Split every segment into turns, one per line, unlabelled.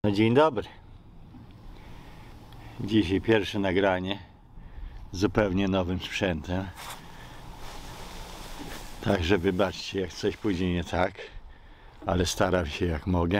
No dzień dobry. Dzisiaj pierwsze nagranie z zupełnie nowym sprzętem. Także wybaczcie, jak coś pójdzie nie tak, ale staram się jak mogę.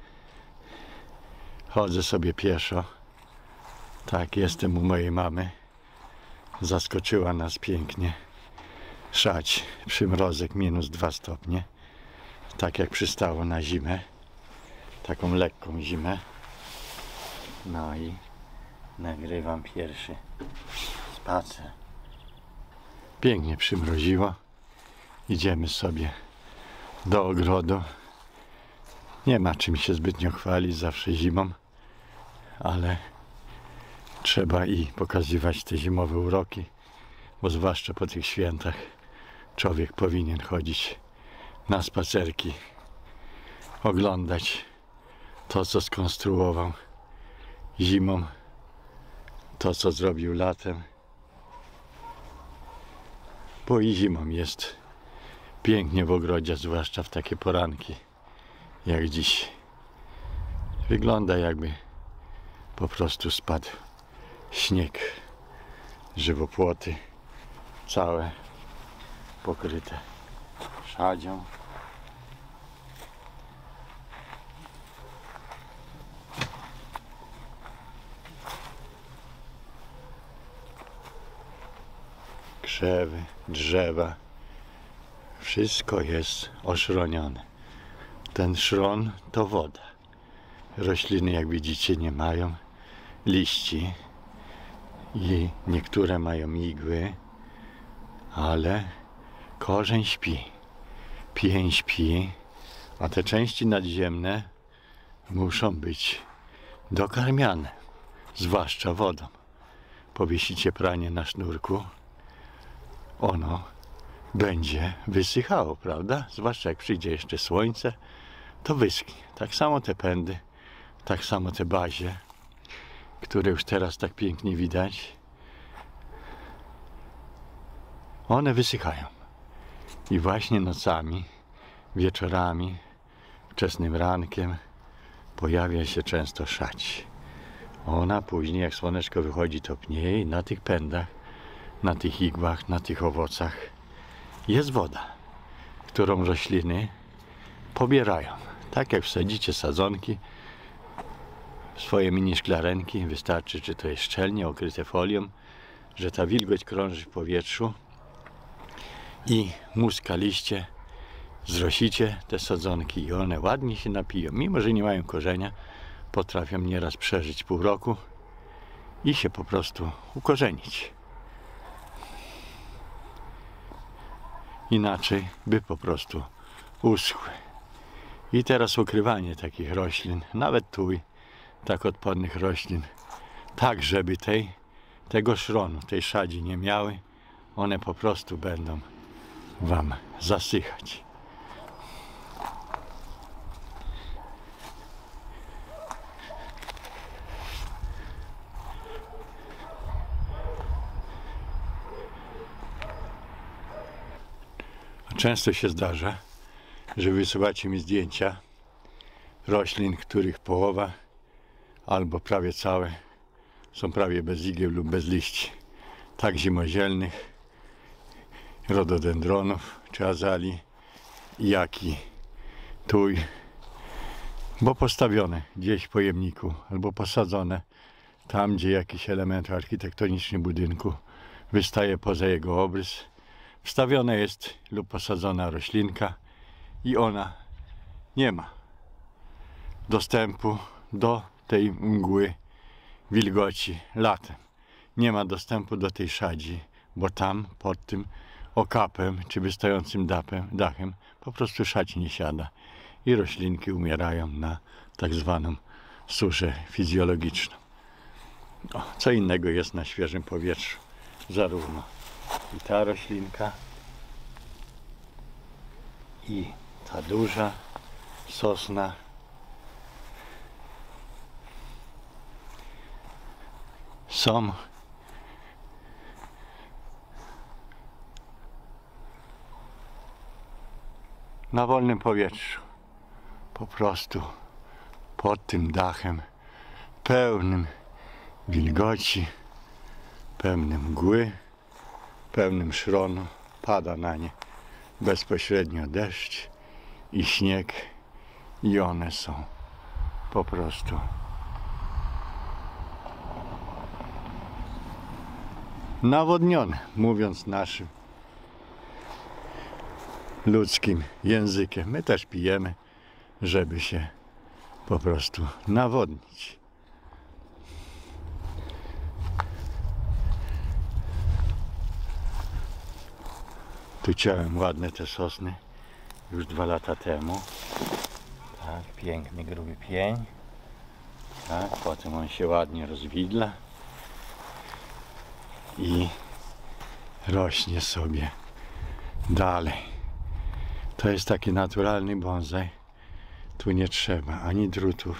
Chodzę sobie pieszo. Tak, jestem u mojej mamy. Zaskoczyła nas pięknie. Szać, przymrozek -2 stopnie. Tak jak przystało na zimę. Taką lekką zimę. No i nagrywam pierwszy spacer. Pięknie przymroziło. Idziemy sobie do ogrodu. Nie ma czym się zbytnio chwalić, zawsze zimą, ale trzeba i pokazywać te zimowe uroki, bo zwłaszcza po tych świętach człowiek powinien chodzić na spacerki, oglądać to, co skonstruował zimą, to, co zrobił latem, bo i zimą jest pięknie w ogrodzie, zwłaszcza w takie poranki jak dziś. Wygląda, jakby po prostu spadł śnieg, żywopłoty całe pokryte szadzią. Krzewy, drzewa, wszystko jest oszronione. Ten szron to woda. Rośliny, jak widzicie, nie mają liści i niektóre mają igły, ale korzeń śpi, pień śpi, a te części nadziemne muszą być dokarmiane, zwłaszcza wodą. Powiesicie pranie na sznurku, ono będzie wysychało, prawda? Zwłaszcza jak przyjdzie jeszcze słońce, to wyschnie. Tak samo te pędy, tak samo te bazie, które już teraz tak pięknie widać, one wysychają. I właśnie nocami, wieczorami, wczesnym rankiem pojawia się często szać. Ona później, jak słoneczko wychodzi, to pnie i na tych pędach, na tych igłach, na tych owocach jest woda, którą rośliny pobierają. Tak jak wsadzicie sadzonki w swoje mini szklarenki, wystarczy, czy to jest szczelnie okryte folią, że ta wilgoć krąży w powietrzu i muska liście, zrosicie te sadzonki i one ładnie się napiją. Mimo że nie mają korzenia, potrafią nieraz przeżyć pół roku i się po prostu ukorzenić. Inaczej by po prostu uschły. I teraz ukrywanie takich roślin, nawet tuj, tak odpornych roślin, tak żeby tego szronu, tej szadzi nie miały, one po prostu będą wam zasychać. Często się zdarza, że wysyłacie mi zdjęcia roślin, których połowa albo prawie całe są prawie bez igieł lub bez liści. Tak zimozielnych, rododendronów czy azalii, jak i tuj, bo postawione gdzieś w pojemniku albo posadzone tam, gdzie jakiś element architektoniczny budynku wystaje poza jego obrys. Wstawiona jest lub posadzona roślinka i ona nie ma dostępu do tej mgły, wilgoci latem. Nie ma dostępu do tej szadzi, bo tam pod tym okapem czy wystającym dachem po prostu szać nie siada i roślinki umierają na tak zwaną suszę fizjologiczną. Co innego jest na świeżym powietrzu, zarówno i ta roślinka, i ta duża sosna są na wolnym powietrzu. Po prostu pod tym dachem pełnym wilgoci, pełnym mgły, pełnym szronu, pada na nie bezpośrednio deszcz i śnieg i one są po prostu nawodnione, mówiąc naszym ludzkim językiem. My też pijemy, żeby się po prostu nawodnić. Tu ciąłem ładne te sosny już 2 lata temu. Tak, piękny, gruby pień. Tak, potem on się ładnie rozwidla i rośnie sobie dalej. To jest taki naturalny bonsai. Tu nie trzeba ani drutów,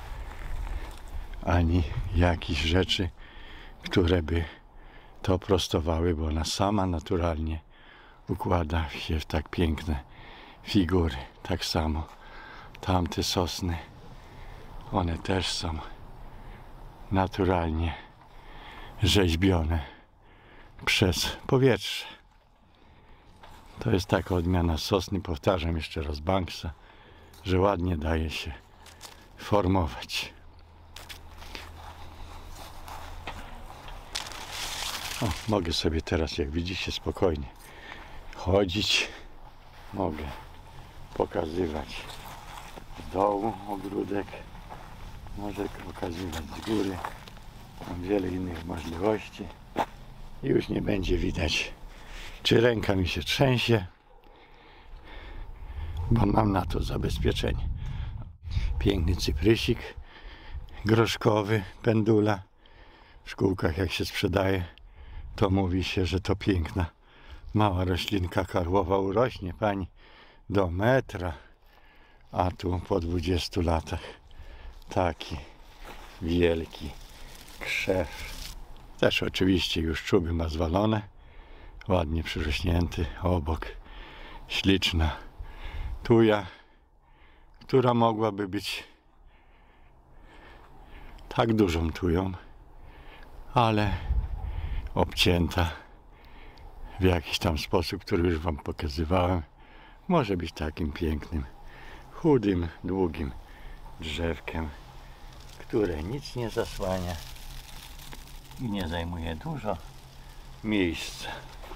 ani jakichś rzeczy, które by to prostowały, bo ona sama naturalnie układa się w tak piękne figury. Tak samo tamte sosny, one też są naturalnie rzeźbione przez powietrze. To jest taka odmiana sosny, powtarzam jeszcze raz, Banks'a, że ładnie daje się formować. O, mogę sobie teraz, jak widzicie, spokojnie chodzić. Mogę pokazywać z dołu ogródek. Mogę pokazywać z góry. Mam wiele innych możliwości. I już nie będzie widać, czy ręka mi się trzęsie, bo mam na to zabezpieczenie. Piękny cyprysik groszkowy, pendula. W szkółkach jak się sprzedaje, to mówi się, że to piękna mała roślinka karłowa urośnie pani do metra, a tu po 20 latach taki wielki krzew. Też oczywiście już czuby ma zwalone, ładnie przyrośnięty, obok śliczna tuja, która mogłaby być tak dużą tują, ale obcięta w jakiś tam sposób, który już wam pokazywałem, może być takim pięknym, chudym, długim drzewkiem, które nic nie zasłania i nie zajmuje dużo miejsca.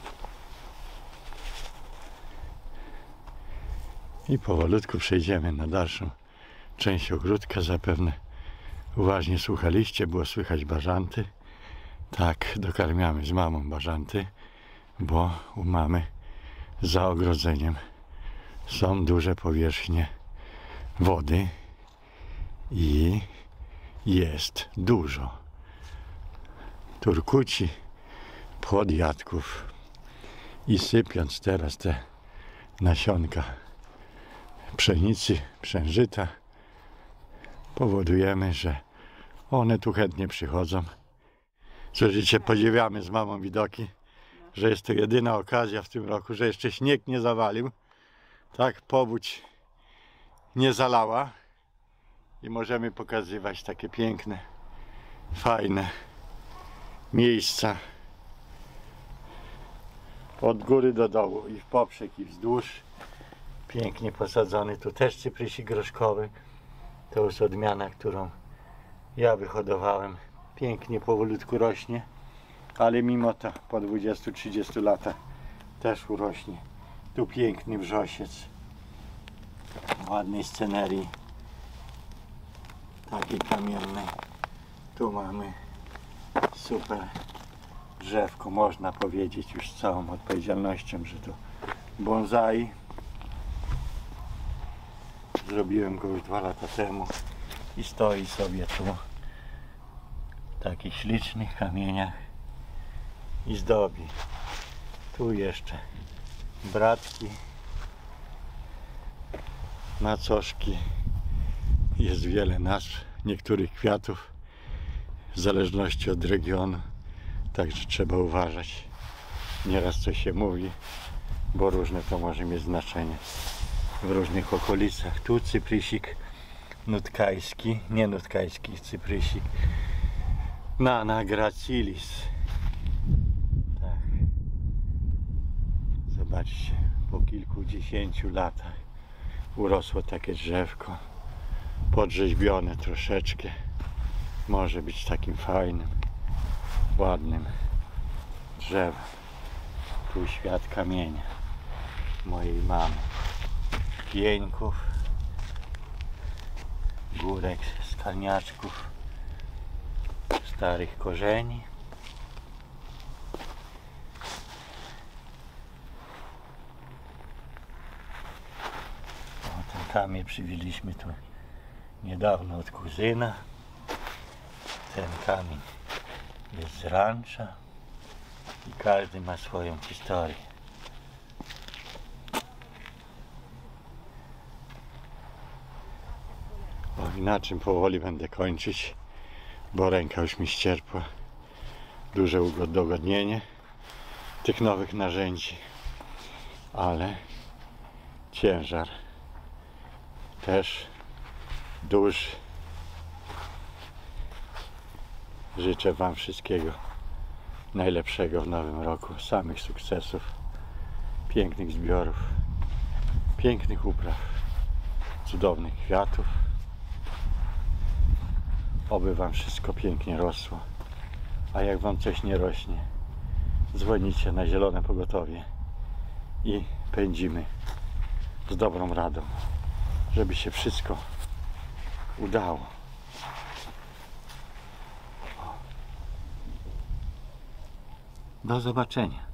I powolutku przejdziemy na dalszą część ogródka. Zapewne uważnie słuchaliście, było słychać bażanty. Tak, dokarmiamy z mamą bażanty, bo u mamy za ogrodzeniem są duże powierzchnie wody i jest dużo turkuci, płodjatków i sypiąc teraz te nasionka pszenicy, przężyta, powodujemy, że one tu chętnie przychodzą. Słyszycie, podziwiamy z mamą widoki, że jest to jedyna okazja w tym roku, że jeszcze śnieg nie zawalił, tak, powódź nie zalała i możemy pokazywać takie piękne, fajne miejsca od góry do dołu i w poprzek i wzdłuż. Pięknie posadzony, tu też cyprysik groszkowy. To jest odmiana, którą ja wyhodowałem. Pięknie powolutku rośnie, ale mimo to po 20-30 latach też urośnie. Tu piękny wrzosiec, ładnej scenerii, takiej kamiennej. Tu mamy super drzewko, można powiedzieć już z całą odpowiedzialnością, że to bonsai. Zrobiłem go już 2 lata temu i stoi sobie tu w takich ślicznych kamieniach i zdobi. Tu jeszcze bratki, macoszki, jest wiele nazw niektórych kwiatów w zależności od regionu, także trzeba uważać nieraz co się mówi, bo różne to może mieć znaczenie w różnych okolicach. Tu cyprysik nutkajski, nie nutkajski, cyprysik. Nana gracilis. Tak. Zobaczcie, po kilkudziesięciu latach urosło takie drzewko. Podrzeźbione troszeczkę. Może być takim fajnym, ładnym drzewem. Tu świat kamienia mojej mamy. Pieńków, górek, skalniaczków, starych korzeni. O, ten kamień przywieźliśmy tu niedawno od kuzyna. Ten kamień jest z rancza i każdy ma swoją historię. O, i na czym powoli będę kończyć, bo ręka już mi ścierpła. Duże udogodnienie tych nowych narzędzi, ale ciężar też duży. Życzę Wam wszystkiego najlepszego w nowym roku, samych sukcesów, pięknych zbiorów, pięknych upraw, cudownych kwiatów. Oby Wam wszystko pięknie rosło, a jak Wam coś nie rośnie, dzwonicie na zielone pogotowie i pędzimy z dobrą radą, żeby się wszystko udało. Do zobaczenia.